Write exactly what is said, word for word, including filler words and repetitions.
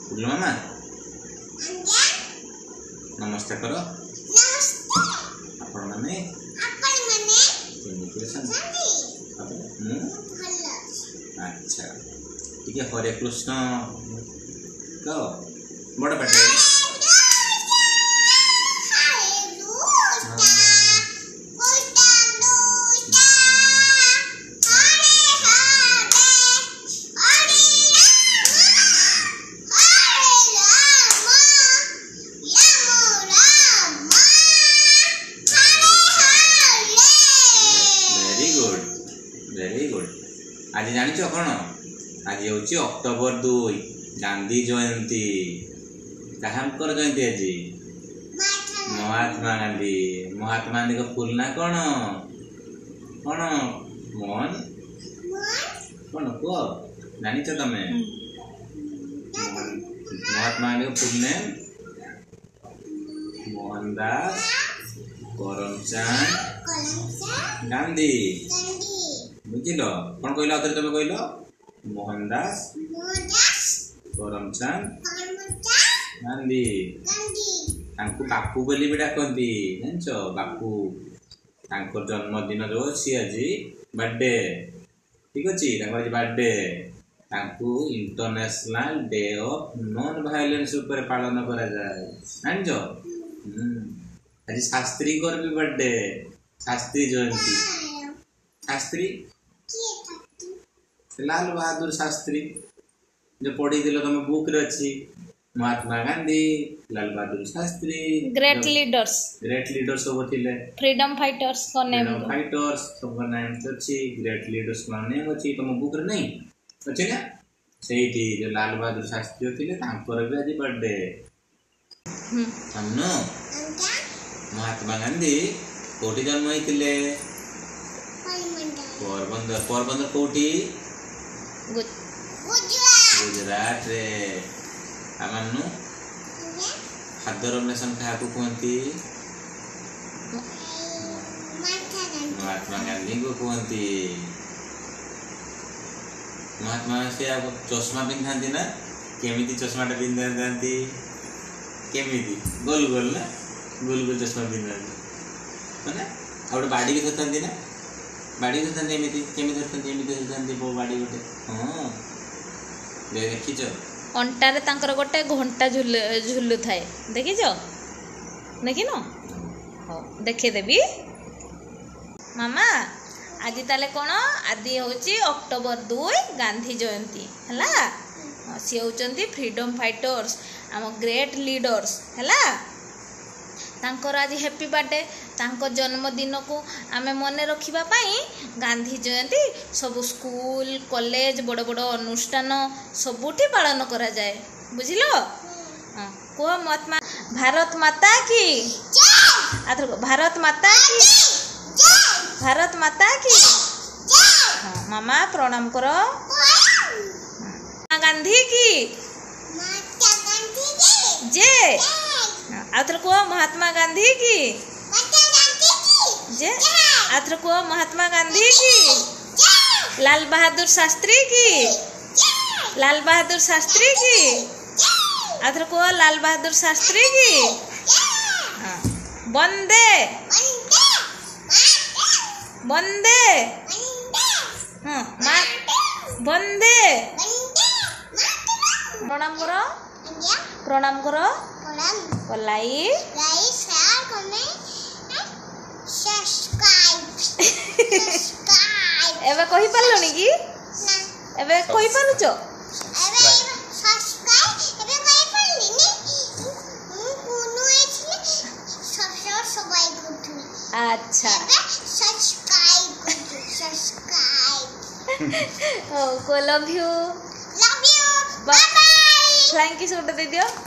बुझलो मामा नमस्ते करो आपण माने अच्छा ठीक है हरे कृष्ण कहो बड़ा बेटा वेरी गुड आज जानिछ कौन आज हूँ अक्टोबर दुई गांधी जयंती कहार जयंती आज महात्मा गांधी महात्मा गांधी का फुल ना कौन कौन मोहन कौन कह जानिछ तमे महात्मा गांधी का फुल नेम मोहनदास करमचंद गांधी बुझिल कौन कहल आउे तुम कहल मोहनदास करमचंद गांधी बापू बोली भी डाकती जानच बापू जन्मदिन जो अच्छी आज बर्थडे ठीक अच्छे आज birthday international day of non violence ऊपर पालन करा जाए जानच आज शास्त्री भी बर्थडे शास्त्री जयंती शास्त्री लाल बहादुर शास्त्री जो पढ़ी दिल तुम बुक रे अच्छी Mahatma Gandhi Lal Bahadur Shastri great leaders great leaders सब थिले फ्रीडम फाइटर्स को नेम फ्रीडम फाइटर्स सब नाम अच्छी ग्रेट लीडर्स को नेम अच्छी तुम बुक रे नहीं अच्छे ना सेठी जो लाल बहादुर शास्त्री थिले तांकर भी आज बर्थडे हमनो महात्मा गांधी कोठी जन्म होइतिले पोरबंदर पोरबंदर कोठी गुजरात रे आमनु खाद्य रमेशन क्या कहती महात्मा गांधी को कहती महात्मा से चश्मा पिंधा ना केमी चश्मा पिंधा था केमी गोल गोल ना गोल गोल चश्मा पिंधा मैंने गोटे बाड़ी भी धरती ना बाड़ी धरती एमती केमी धरती एमती धरती बाड़ी गोटे हाँ देखीच अंटारे तांकर गोटे घंटा झुल झुलु थाए देखीच देखिन हाँ देखेदेवी मामा आज ताले कौन आदि हूँ अक्टोबर दुई गांधी जयंती है सी होती फ्रीडम फाइटर्स आम ग्रेट लीडर्स है तांकर आज हैप्पी बर्थडे तांको जन्मदिन को आमे मन रखिबा पाई गांधी जयंती सब स्कूल कॉलेज बड़ बड़ अनुष्ठान सबुठी पालन करा जाए बुझिलो हाँ कह महात्मा भारत माता की आथर भारत माता की भारत माता की हाँ मामा प्रणाम करो गांधी की जय आथर को महात्मा गांधी की जय आथर को महात्मा गांधी की लाल बहादुर शास्त्री की लाल बहादुर शास्त्री की आथर को लाल बहादुर शास्त्री की वंदे वंदे हाँ वंदे प्रणाम करो प्रणाम करो like share comment subscribe subscribe एबे कहि पालनी की ना एबे कहि पालुछ एबे सब्सक्राइब एबे कहि पालनी नी मु कोनो एछले सब्सक्राइब सबाई करथु अच्छा एबे सब्सक्राइब करथु सब्सक्राइब ओ को love you love you bye bye thank you so much दे दियो।